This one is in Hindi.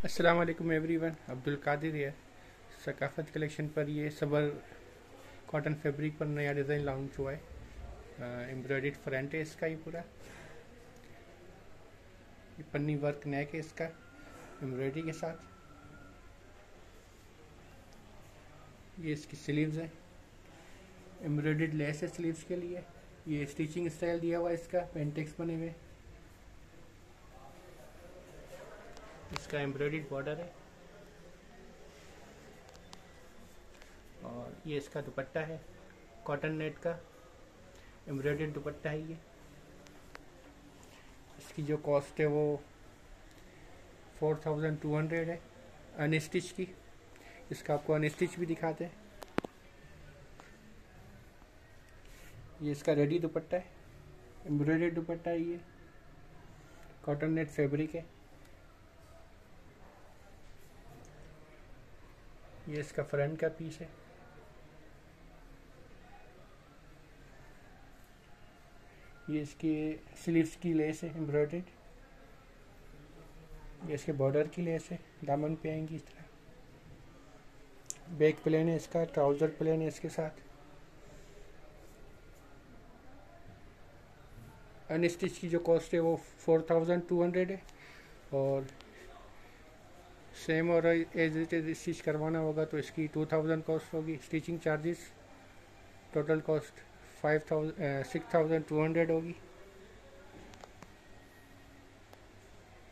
अस्सलाम वालेकुम एवरीवन, अब्दुल कादिर है। सकाफत कलेक्शन पर ये सबर कॉटन फैब्रिक पर नया डिज़ाइन लॉन्च हुआ है। एम्ब्रॉयडर्ड फ्रंट है इसका, ये पूरा ये पन्नी वर्क नेक है इसका एम्ब्रॉयडरी के साथ। ये इसकी स्लीव्स है, एम्ब्रॉयडर्ड लेस है स्लीव्स के लिए। ये स्टिचिंग स्टाइल दिया हुआ है इसका, पेंटेक्स बने हुए। इसका एम्ब्रॉयडर्ड बॉर्डर है और ये इसका दुपट्टा है कॉटन नेट का, एम्ब्रॉयडर्ड दुपट्टा है ये। इसकी जो कॉस्ट है वो 4200 है अनस्टिच की। इसका आपको अनस्टिच भी दिखाते हैं। ये इसका रेडी दुपट्टा है, एम्ब्रॉयडर्ड दुपट्टा है ये, कॉटन नेट फैब्रिक है। ये इसका फ्रंट का पीस है। ये इसकी स्लीव्स की लेस है एम्ब्रॉयडर्ड। ये इसके बॉर्डर की लेस है, दामन पे आएंगी इस तरह। बैक प्लेन है इसका, ट्राउज़र प्लेन है इसके साथ। अनस्टिच की जो कॉस्ट है वो 4200 है और सेम और एज इट इज स्टिच करवाना होगा तो इसकी 2000 कॉस्ट होगी। स्टिचिंग चार्जेस टोटल कॉस्ट 6200 होगी।